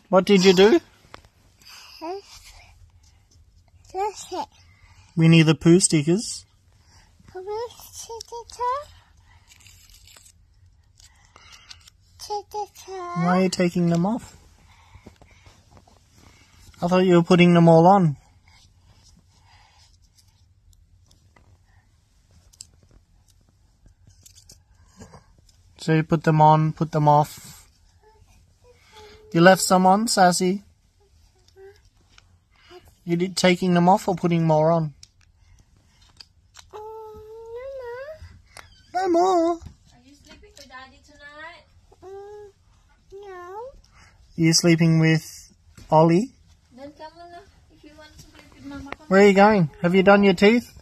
What did you do? Winnie the Pooh stickers. Why are you taking them off? I thought you were putting them all on. So you put them on, put them off. You left some on, Sassy? You did taking them off or putting more on? No more. Are you sleeping with Daddy tonight? No. You sleeping with Ollie? Then come on, if you want to sleep with Mama. Where are you going? Have you done your teeth?